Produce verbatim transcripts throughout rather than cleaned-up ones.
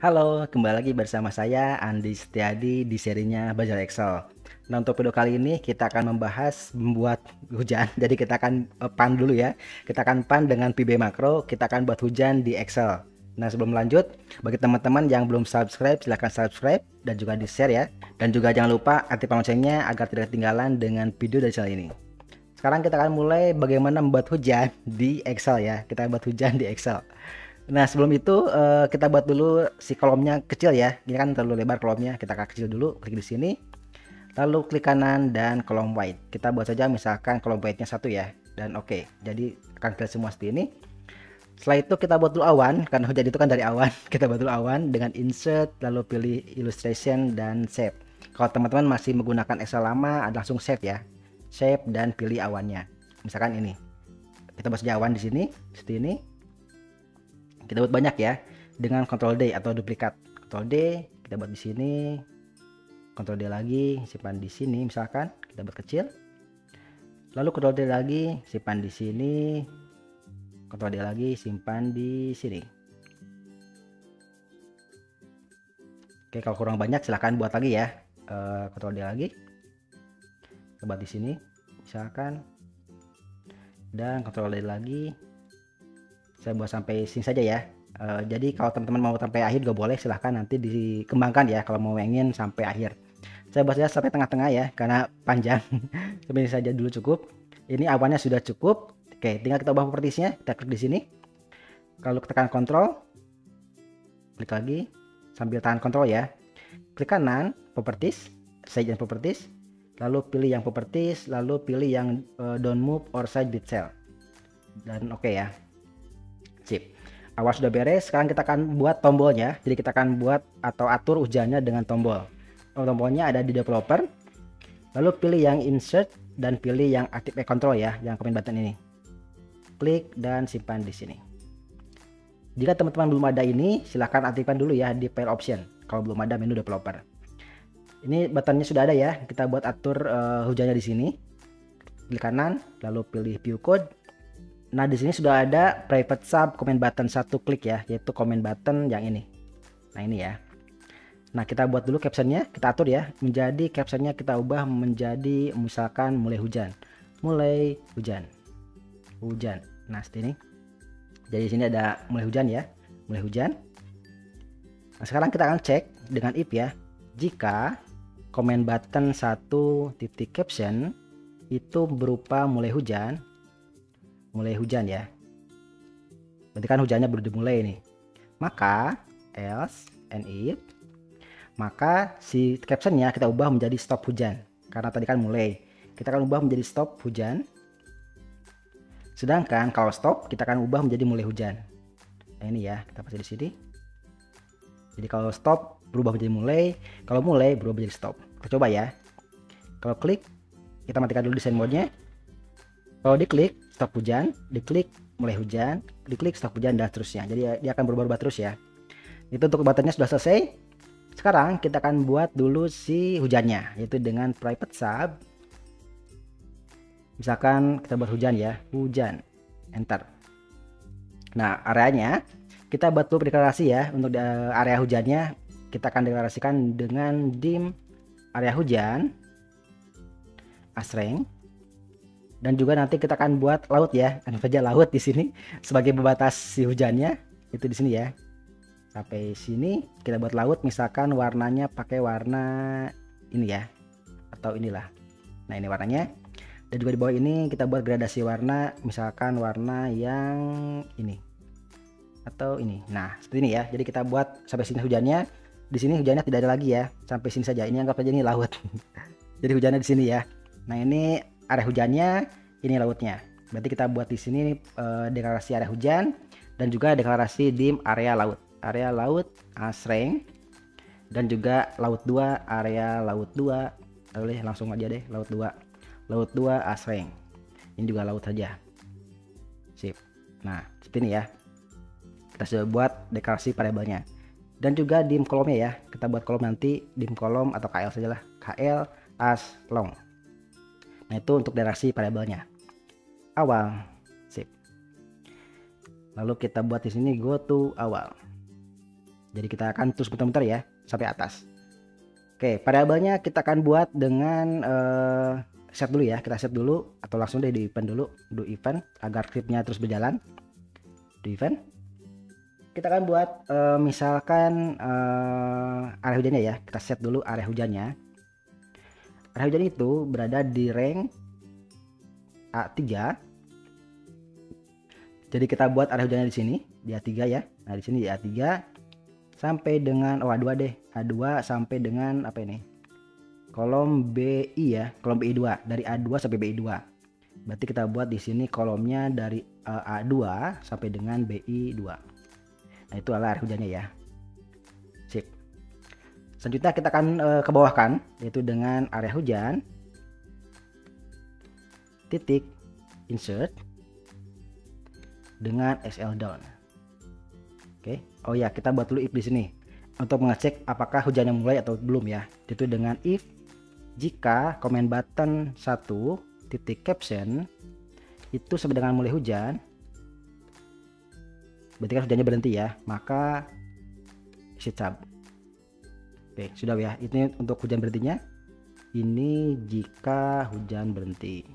Halo, kembali lagi bersama saya Andi Setiadi di serinya Belajar Excel. Nah, untuk video kali ini kita akan membahas membuat hujan. Jadi kita akan eh, pan dulu ya. Kita akan pan dengan P B Makro, kita akan buat hujan di Excel. Nah, sebelum lanjut, bagi teman-teman yang belum subscribe, silahkan subscribe dan juga di-share ya. Dan juga jangan lupa aktifkan loncengnya agar tidak ketinggalan dengan video dari channel ini. Sekarang kita akan mulai bagaimana membuat hujan di Excel ya. Kita buat hujan di Excel. Nah, sebelum itu uh, kita buat dulu si kolomnya kecil ya. Ini kan terlalu lebar kolomnya. Kita kecil dulu, klik di sini. Lalu klik kanan dan kolom white. Kita buat saja misalkan kolom white-nya satu ya. Dan oke. Okay. Jadi akan kelihatan semua seperti ini. Setelah itu kita buat dulu awan, karena hujan itu kan dari awan. Kita buat dulu awan dengan insert, lalu pilih illustration dan save. Kalau teman-teman masih menggunakan Excel lama, ada langsung save ya. Save dan pilih awannya. Misalkan ini. Kita buat saja awan di sini, seperti ini. Kita buat banyak ya dengan Ctrl D atau duplikat. Ctrl D kita buat di sini, Ctrl D lagi, simpan di sini misalkan, kita buat kecil. Lalu Ctrl D lagi, simpan di sini. Ctrl D lagi, simpan di sini. Oke, kalau kurang banyak silahkan buat lagi ya. Uh, Ctrl D lagi. Kita buat di sini misalkan. Dan Ctrl D lagi. Saya buat sampai sini saja ya. Uh, jadi kalau teman-teman mau sampai akhir juga boleh, silahkan nanti dikembangkan ya kalau mau ingin sampai akhir. Saya buat saja sampai tengah-tengah ya karena panjang. Sampai ini saja dulu cukup. Ini awannya sudah cukup. Oke, tinggal kita ubah propertiesnya. Kita klik di sini. Kalau tekan Ctrl, klik lagi sambil tahan Ctrl ya. Klik kanan, properties, size and properties. Lalu pilih yang properties, lalu pilih yang uh, don't move or side bit cell. Dan oke okay ya. Sip. Awal sudah beres, sekarang kita akan buat tombolnya. Jadi kita akan buat atau atur hujannya dengan tombol. Oh, tombolnya ada di developer. Lalu pilih yang insert dan pilih yang active control ya, yang command button ini. Klik dan simpan di sini. Jika teman-teman belum ada ini, silahkan aktifkan dulu ya di file option. Kalau belum ada menu developer. Ini buttonnya sudah ada ya. Kita buat atur uh, hujannya di sini. Klik kanan, lalu pilih view code. Nah, di sini sudah ada private sub comment button satu klik ya, yaitu comment button yang ini. Nah, ini ya. Nah, kita buat dulu captionnya, kita atur ya. Menjadi captionnya kita ubah menjadi misalkan mulai hujan. Mulai hujan. Hujan. Nah, seperti ini. Jadi di sini ada mulai hujan ya. Mulai hujan. Nah, sekarang kita akan cek dengan if ya. Jika comment button satu titik caption itu berupa mulai hujan, mulai hujan ya, berarti kan hujannya baru dimulai nih, maka else and if, maka si captionnya kita ubah menjadi stop hujan, karena tadi kan mulai, kita akan ubah menjadi stop hujan. Sedangkan kalau stop kita akan ubah menjadi mulai hujan. Nah, ini ya, kita pasang di sini. Jadi kalau stop berubah menjadi mulai, kalau mulai berubah menjadi stop. Kita coba ya. Kalau klik, kita matikan dulu desain mode-nya. Kalau diklik stop hujan, diklik mulai hujan, diklik stop hujan dan seterusnya. Jadi dia akan berubah-ubah terus ya. Itu untuk buttonnya sudah selesai. Sekarang kita akan buat dulu si hujannya, yaitu dengan private sub. Misalkan kita buat hujan ya, hujan, enter. Nah, areanya kita buat dulu deklarasi ya. Untuk area hujannya kita akan deklarasikan dengan dim area hujan asreng. Dan juga nanti kita akan buat laut ya, kan saja laut di sini sebagai pembatas si hujannya, itu di sini ya. Sampai sini kita buat laut, misalkan warnanya pakai warna ini ya, atau inilah. Nah, ini warnanya. Dan juga di bawah ini kita buat gradasi warna, misalkan warna yang ini atau ini. Nah, seperti ini ya. Jadi kita buat sampai sini hujannya. Di sini hujannya tidak ada lagi ya, sampai sini saja. Ini anggap aja ini laut. Jadi hujannya di sini ya. Nah, ini area hujannya, ini lautnya. Berarti kita buat di sini e, deklarasi area hujan dan juga deklarasi dim area laut. Area laut asreng dan juga laut dua, area laut dua. Boleh langsung aja deh, laut dua. Laut dua asreng. Ini juga laut saja. Sip. Nah, seperti ini ya. Kita sudah buat deklarasi variabelnya. Dan juga dim kolomnya ya. Kita buat kolom nanti dim kolom atau K L sajalah. K L as long. Nah, itu untuk deklarasi variabelnya. Awal. Sip. Lalu kita buat di sini go to awal. Jadi kita akan terus muter-muter ya sampai atas. Oke, variabelnya kita akan buat dengan uh, set dulu ya. Kita set dulu atau langsung deh di event dulu, do event agar scriptnya terus berjalan. Do event. Kita akan buat uh, misalkan uh, area hujannya ya. Kita set dulu area hujannya. Area hujan itu berada di rank A tiga. Jadi kita buat area hujannya di sini, di A tiga ya. Nah, di sini di A tiga sampai dengan oh A dua deh. A dua sampai dengan apa ini? Kolom B I ya, kolom B I dua, dari A dua sampai B I dua. Berarti kita buat di sini kolomnya dari uh, A dua sampai dengan B I dua. Nah, itu adalah area hujannya ya. Sip. Selanjutnya kita akan uh, ke bawah kan, yaitu dengan area hujan. Titik insert dengan S L down. Oke. Oh ya, kita buat dulu if di sini untuk mengecek apakah hujannya mulai atau belum ya. Itu dengan if jika comment button satu titik caption itu sampai dengan mulai hujan, berarti kan hujannya berhenti ya, maka exit sub. Oke, sudah ya. Ini untuk hujan berhentinya. Ini jika hujan berhenti.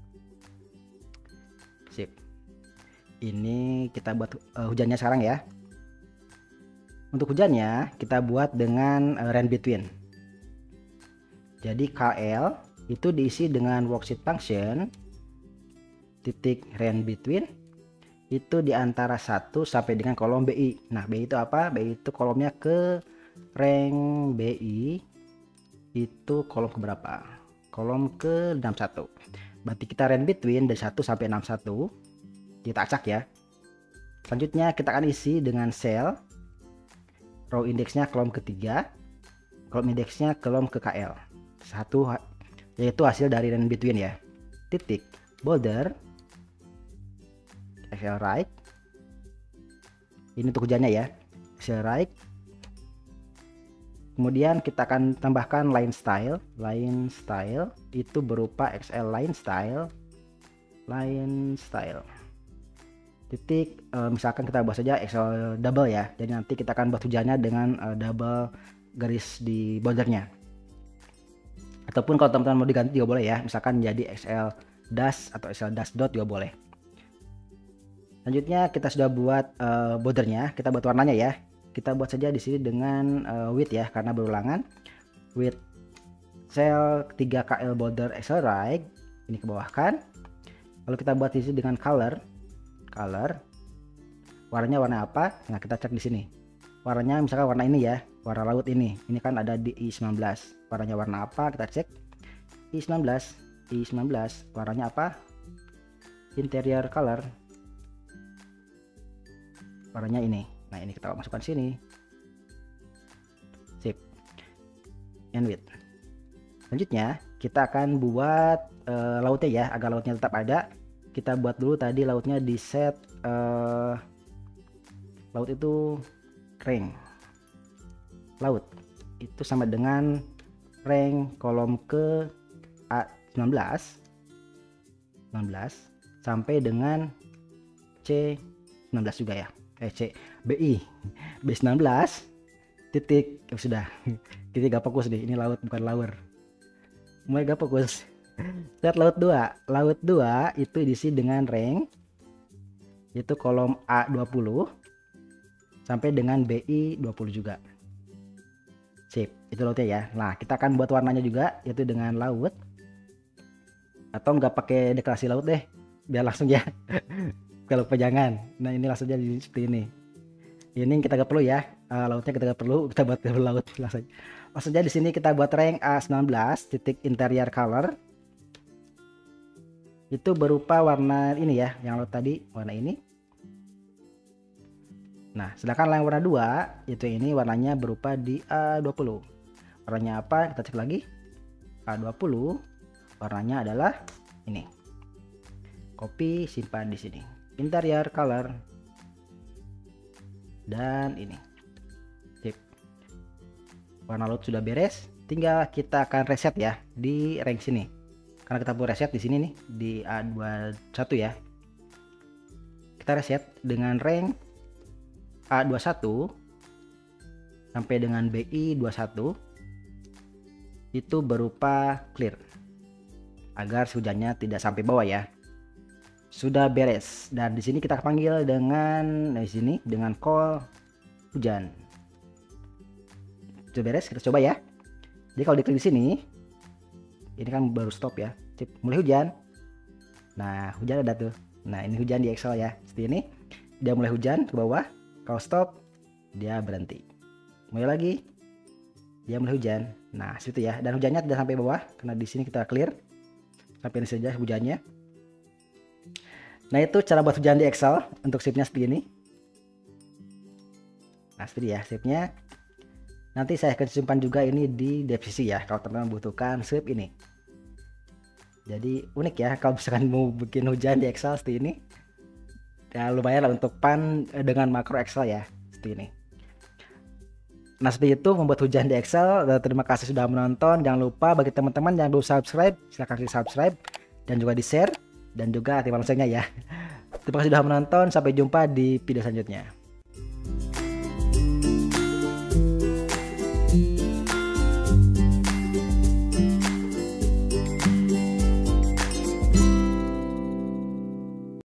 Sip. Ini kita buat uh, hujannya sekarang ya. Untuk hujannya kita buat dengan uh, range between. Jadi K L itu diisi dengan worksheet function titik range between itu di antara satu sampai dengan kolom B I. Nah, B I itu apa? B I itu kolomnya ke rank B I itu kolom ke berapa? Kolom ke enam puluh satu. Berarti kita range between dari satu sampai enam puluh satu. Kita acak ya. Selanjutnya kita akan isi dengan cell row indeksnya kolom ketiga, kolom indeksnya kolom ke K L. Satu yaitu hasil dari range between ya. Titik border X L right. Ini untuk hujannya ya. X L right. Kemudian kita akan tambahkan line style. Line style itu berupa X L line style. Line style. Titik uh, misalkan kita buat saja X L double ya. Jadi nanti kita akan buat hujannya dengan uh, double garis di bordernya. Ataupun kalau teman-teman mau diganti juga boleh ya. Misalkan jadi X L dash atau X L dash dot juga boleh. Selanjutnya kita sudah buat uh, bordernya. Kita buat warnanya ya. Kita buat saja di sini dengan uh, width ya, karena berulangan. Width cell tiga K L border X L right. Ini ke bawah kan. Lalu kita buat di sini dengan color. Color warnanya warna apa? Nah, kita cek di sini warnanya, misalkan warna ini ya, warna laut ini ini kan ada di I sembilan belas. Warnanya warna apa? Kita cek I sembilan belas. I sembilan belas warnanya apa? Interior color warnanya ini. Nah, ini kita masukkan sini. Sip. And width. Selanjutnya kita akan buat uh, lautnya ya, agar lautnya tetap ada. Kita buat dulu tadi lautnya di set uh, laut itu rank laut itu sama dengan rank kolom ke A sembilan belas sampai dengan C sembilan belas juga ya, eh C B I B sembilan belas titik oh, sudah titik gak fokus deh, ini laut bukan lower, mulai gak fokus. Set laut dua. Laut dua itu diisi dengan rank itu kolom A dua puluh sampai dengan B I dua puluh juga. Sip, itu lautnya ya. Nah, kita akan buat warnanya juga, yaitu dengan laut. Atau nggak pakai deklarasi laut deh, biar langsung ya. Kalau pejangan. Nah, ini langsung jadi seperti ini. Ini kita nggak perlu ya. Uh, lautnya kita nggak perlu, kita buat laut langsung. Langsung aja di sini kita buat rank A sembilan belas titik interior color. Itu berupa warna ini ya, yang laut tadi warna ini. Nah, sedangkan yang warna dua itu ini warnanya berupa di A dua puluh. Warnanya apa? Kita cek lagi. A dua puluh warnanya adalah ini. Copy, simpan di sini. Interior color. Dan ini. Sip. Warna laut sudah beres, tinggal kita akan reset ya di rank sini. Karena kita perlu reset di sini nih di A dua puluh satu ya. Kita reset dengan rank A dua puluh satu sampai dengan B I dua puluh satu itu berupa clear, agar hujannya tidak sampai bawah ya. Sudah beres, dan di sini kita panggil dengan di sini dengan call hujan. Sudah beres, kita coba ya. Jadi kalau diklik di sini, ini kan baru stop ya, cip, mulai hujan. Nah, hujan ada tuh. Nah, ini hujan di Excel ya, seperti ini. Dia mulai hujan ke bawah. Kalau stop, dia berhenti. Mulai lagi, dia mulai hujan. Nah, situ ya. Dan hujannya tidak sampai bawah karena di sini kita clear. Sampai ini saja hujannya. Nah, itu cara buat hujan di Excel untuk sweepnya seperti ini. Nah, seperti ya sweepnya. Nanti saya akan simpan juga ini di deskripsi ya kalau teman-teman membutuhkan sweep ini. Jadi unik ya kalau misalkan mau bikin hujan di Excel seperti ini. Ya lumayan lah untuk pan dengan makro Excel ya seperti ini. Nah, seperti itu membuat hujan di Excel. Terima kasih sudah menonton. Jangan lupa bagi teman-teman yang belum subscribe, silahkan di subscribe dan juga di share dan juga aktifkan loncengnya ya. Terima kasih sudah menonton. Sampai jumpa di video selanjutnya.